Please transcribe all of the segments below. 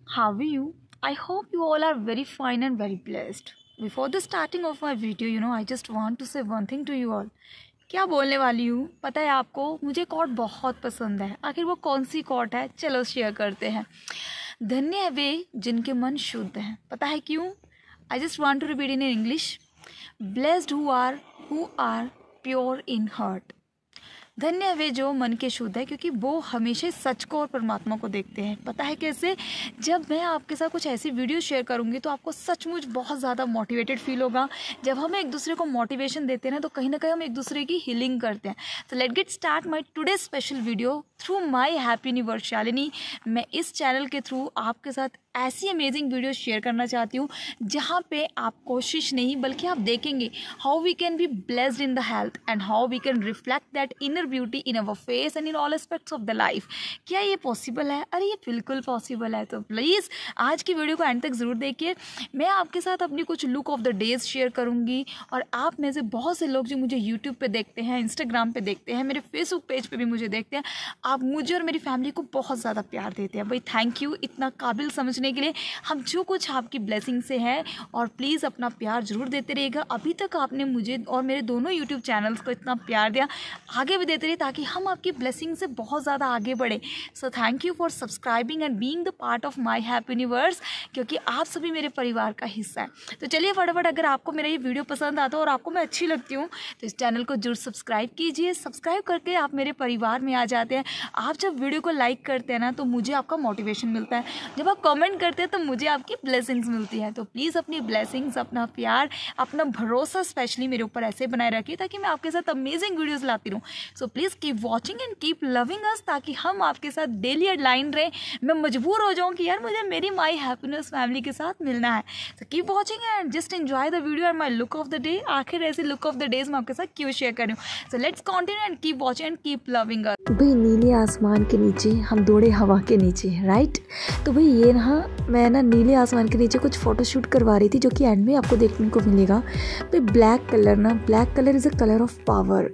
How are you? I hope you all are very fine and very blessed. Before the starting of my video, I just want to say one thing to you all. क्या बोलने वाली हूँ पता है आपको? मुझे coat बहुत पसंद है. आखिर वो कौन सी कोट है? चलो शेयर करते हैं. धन्य है वे जिनके मन शुद्ध हैं. पता है क्यों? I just want to repeat in English. Blessed who are pure in heart. धन्य है वे जो मन के शुद्ध है, क्योंकि वो हमेशा सच को और परमात्मा को देखते हैं. पता है कैसे? जब मैं आपके साथ कुछ ऐसी वीडियो शेयर करूंगी तो आपको सचमुच बहुत ज़्यादा मोटिवेटेड फील होगा. जब हम एक दूसरे को मोटिवेशन देते हैं ना, तो कहीं ना कहीं हम एक दूसरे की हीलिंग करते हैं. तो let get start my today special video through my happy universe Shalini. मैं इस चैनल के थ्रू आपके साथ ऐसी अमेजिंग वीडियो शेयर करना चाहती हूँ जहाँ पे आप कोशिश नहीं बल्कि आप देखेंगे how we can be blessed in the health and how we can reflect that inner beauty in our face and in all aspects of the life. क्या ये पॉसिबल है? अरे ये बिल्कुल पॉसिबल है. तो प्लीज़ आज की वीडियो को एंड तक ज़रूर देखिए. मैं आपके साथ अपनी कुछ look of the days share करूँगी और आप में से बहुत से लोग जो मुझे यूट्यूब पर देखते हैं, इंस्टाग्राम पर देखते हैं, मेरे फेसबुक पेज पर भी मुझे देखते हैं, आप मुझे और मेरी फैमिली को बहुत ज़्यादा प्यार देते हैं. भाई थैंक यू इतना काबिल समझने के लिए. हम जो कुछ आपकी ब्लेसिंग से है और प्लीज़ अपना प्यार ज़रूर देते रहिएगा. अभी तक आपने मुझे और मेरे दोनों यूट्यूब चैनल्स को इतना प्यार दिया, आगे भी देते रहिए ताकि हम आपकी ब्लेसिंग से बहुत ज़्यादा आगे बढ़े. So thank you for subscribing and being the part of my happy universe, क्योंकि आप सभी मेरे परिवार का हिस्सा है. तो चलिए फटाफट, अगर आपको मेरा ये वीडियो पसंद आता है और आपको मैं अच्छी लगती हूँ तो इस चैनल को जरूर सब्सक्राइब कीजिए. सब्सक्राइब करके आप मेरे परिवार में आ जाते हैं. आप जब वीडियो को लाइक करते हैं ना, तो मुझे आपका मोटिवेशन मिलता है. जब आप कमेंट करते हैं तो मुझे आपकी ब्लेसिंग्स मिलती है. तो प्लीज़ अपनी ब्लेसिंग्स, अपना प्यार, अपना भरोसा स्पेशली मेरे ऊपर ऐसे बनाए रखिए ताकि मैं आपके साथ अमेजिंग वीडियोस लाती रहूँ. So please keep watching and keep loving us, ताकि हम आपके साथ डेली लाइन रहे. मैं मजबूर हो जाऊँ कि यार मुझे मेरी माई हैप्पीनेस फैमिली के साथ मिलना है. तो keep watching and just enjoy the video and my look of the day. आखिर ऐसे लुक ऑफ द डेज मैं आपके साथ क्यों शेयर कर रही हूँ. So let's continue and keep watching and keep loving us. भाई नीले आसमान के नीचे हम दौड़े हवा के नीचे, राइट. तो भाई ये मैं नीले आसमान के नीचे कुछ फ़ोटोशूट करवा रही थी, जो कि एंड में आपको देखने को मिलेगा. भाई black colour is a colour of power.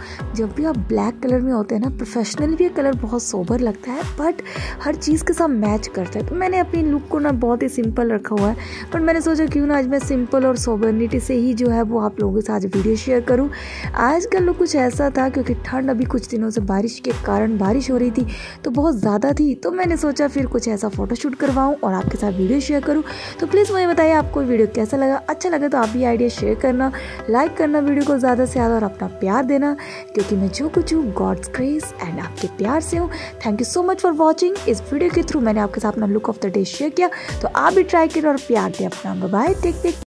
जब भी आप ब्लैक कलर में होते हैं ना, प्रोफेशनल भी ये कलर बहुत सोबर लगता है, बट हर चीज़ के साथ मैच करता है. तो मैंने अपनी लुक को बहुत ही सिंपल रखा हुआ है, पर मैंने सोचा क्यों ना आज मैं सिंपल और सोबरनिटी से ही जो है वो आप लोगों के साथ वीडियो शेयर करूँ. आज का लुक कुछ ऐसा था, क्योंकि ठंड अभी कुछ दिनों से बारिश के कारण बारिश हो रही थी तो बहुत ज़्यादा थी, तो मैंने सोचा फिर कुछ ऐसा फ़ोटोशूट करवाऊँ और आपके साथ वीडियो शेयर करूँ. तो प्लीज़ मुझे बताइए आपको वीडियो कैसा लगा. अच्छा लगा तो आप भी आइडिया शेयर करना, लाइक करना वीडियो को ज़्यादा से ज़्यादा और अपना प्यार देना, क्योंकि मैं जो कुछ हूँ गॉड्स ग्रेस एंड आपके प्यार से हूँ. Thank you so much for watching. इस वीडियो के थ्रू मैंने आपके साथ अपना look of the day share किया, तो आप भी ट्राई करें और प्यार दें अपना. Bye, take